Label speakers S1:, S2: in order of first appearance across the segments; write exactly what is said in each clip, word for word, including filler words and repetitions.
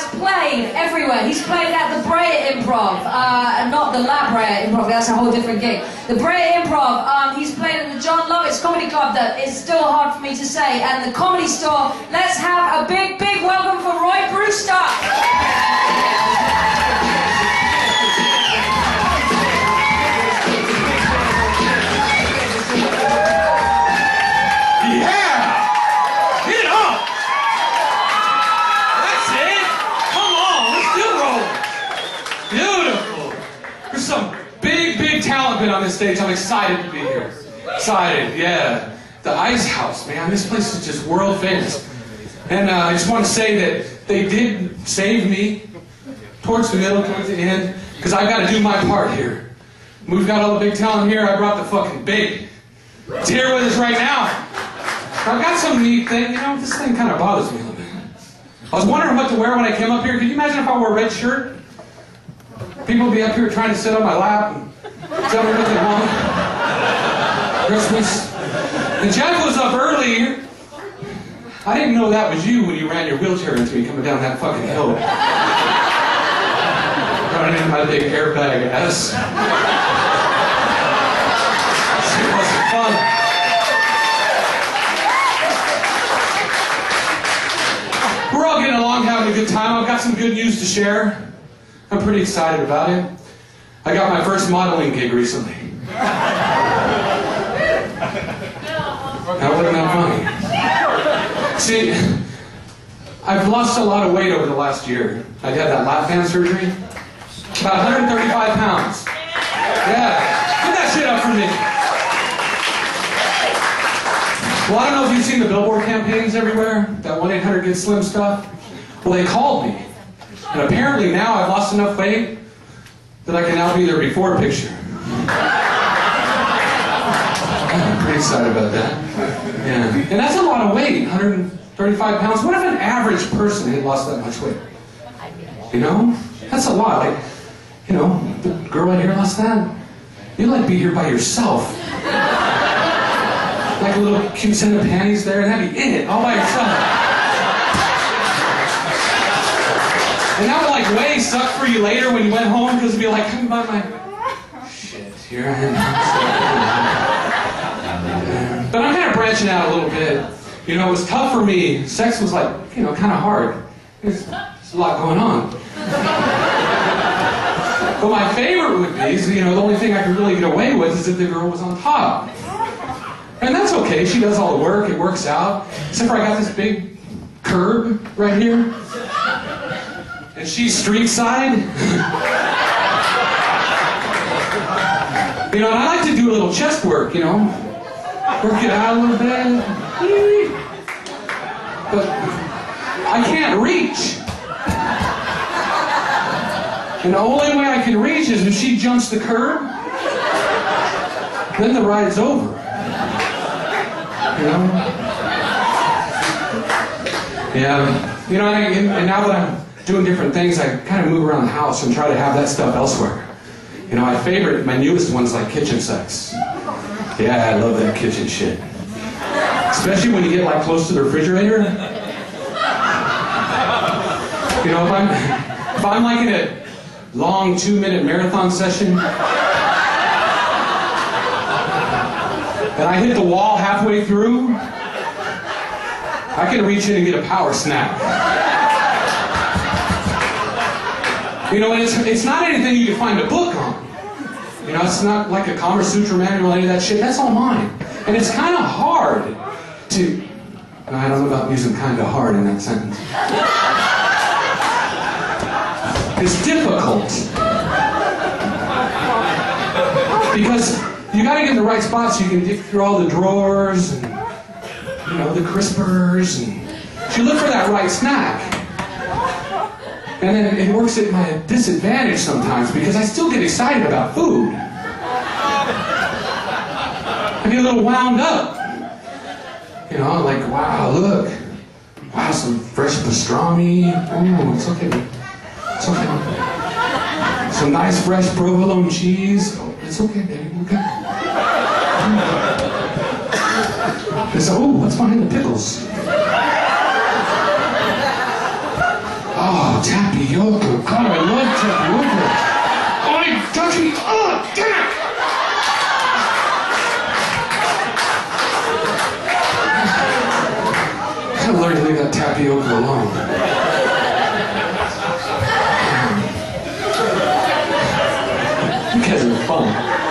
S1: has played everywhere. He's played at the Brea Improv, uh, not the La Brea Improv, that's a whole different gig. The Brea Improv, um, he's played at the John Lovitz Comedy Club, that is still hard for me to say, and the Comedy Store. Let's have a big, big welcome for Roy Brewster.
S2: On this stage, I'm excited to be here. Excited, yeah. The Ice House, man, this place is just world famous. And uh, I just want to say that they did save me towards the middle, towards the end, because I've got to do my part here. We've got all the big talent here. I brought the fucking big. It's here with us right now. I've got some neat thing, you know, this thing kind of bothers me a little bit. I was wondering what to wear when I came up here. Could you imagine if I wore a red shirt? People would be up here trying to sit on my lap and tell me what they want. Christmas. And Jeff was up early. I didn't know that was you when you ran your wheelchair into me coming down that fucking hill. Running in my big airbag ass. It wasn't fun. We're all getting along, having a good time. I've got some good news to share. I'm pretty excited about it. I got my first modeling gig recently. That wasn't that funny. See, I've lost a lot of weight over the last year. I had that lap band surgery. About one hundred thirty-five pounds. Yeah, put that shit up for me. Well, I don't know if you've seen the billboard campaigns everywhere, that one eight hundred get slim stuff. Well, they called me. And apparently now I've lost enough weight that I can now be their before picture. I'm pretty excited about that. Yeah. And that's a lot of weight, one hundred thirty-five pounds. What if an average person had lost that much weight? You know? That's a lot. Like, you know, the girl right here lost that. You'd like be here by yourself. Like a little cute set of panties there, and that'd be it, all by yourself. And that would like way suck for you later when you went home, because it'd be like, come by my... Shit, here I am. But I'm kind of branching out a little bit. You know, it was tough for me. Sex was like, you know, kind of hard. There's, there's a lot going on. But my favorite would be, you know, the only thing I could really get away with is if the girl was on top. And that's okay. She does all the work. It works out. Except for I got this big curb right here. And she's street side. You know, and I like to do a little chest work, you know. Work it out a little bit. But I can't reach. And the only way I can reach is if she jumps the curb. Then the ride's over. You know? Yeah. You know, and, and now that I'm doing different things, I kind of move around the house and try to have that stuff elsewhere. You know, my favorite, my newest one's like kitchen sex. Yeah, I love that kitchen shit. Especially when you get like close to the refrigerator. You know, if I'm, if I'm like in a long two minute marathon session, and I hit the wall halfway through, I can reach in and get a power snack. You know, and it's, it's not anything you can find a book on. You know, it's not like a Kama Sutra manual or any of that shit. That's all mine. And it's kind of hard to... I don't know about using kind of hard in that sentence. It's difficult. Because you got to get in the right spot so you can dig through all the drawers and, you know, the crispers. And you look for that right snack. And then it works at my disadvantage sometimes because I still get excited about food. I get a little wound up. You know, I'm like, wow, look. Wow, some fresh pastrami. Oh, it's okay. It's okay. Some nice fresh provolone cheese. Oh, it's okay, baby. Okay. It's, oh, what's behind the pickles? Oh, tapioca. God, I love tapioca. Oh, you touch me. Oh, damn it. I gotta learn to leave that tapioca alone. You guys are fun.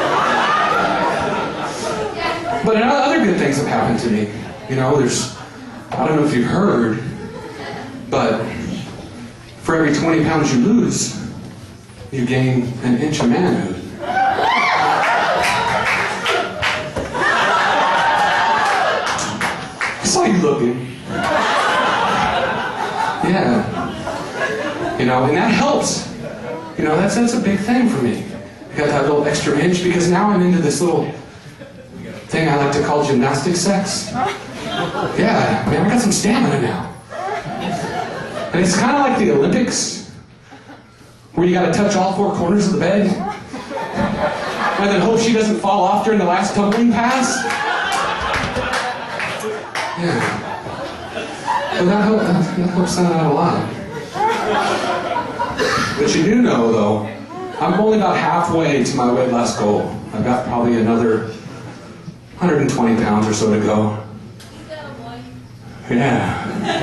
S2: But other good things have happened to me. You know, there's, I don't know if you've heard, but for every twenty pounds you lose, you gain an inch of manhood. I saw you looking. Yeah. You know, and that helps. You know, that's, that's a big thing for me. I got that little extra inch because now I'm into this little thing I like to call gymnastic sex. Yeah, man, I got some stamina now. And it's kind of like the Olympics, where you got to touch all four corners of the bed, and then hope she doesn't fall off during the last tumbling pass. Yeah. But that, help, that helps that out a lot. But you do know, though, I'm only about halfway to my weight loss goal. I've got probably another one hundred twenty pounds or so to go. Yeah.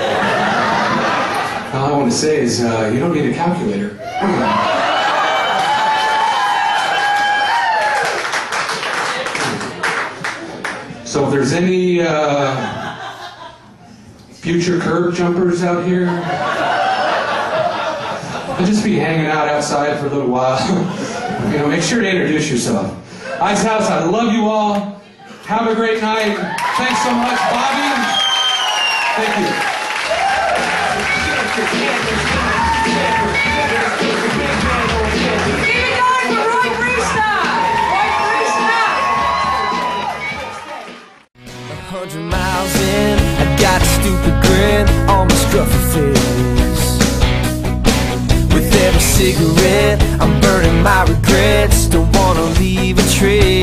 S2: All I want to say is, uh, you don't need a calculator. So if there's any uh, future curb jumpers out here, I'll just be hanging out outside for a little while. You know, make sure to introduce yourself. Ice House, I love you all. Have a great night. Thanks so much, Bobby. Thank you.
S1: Keep it going for Roy Brewster! Roy Brewster!
S3: A hundred miles in, I got a stupid grin on my scruffy face. With every cigarette, I'm burning my regrets. Don't wanna leave a trace.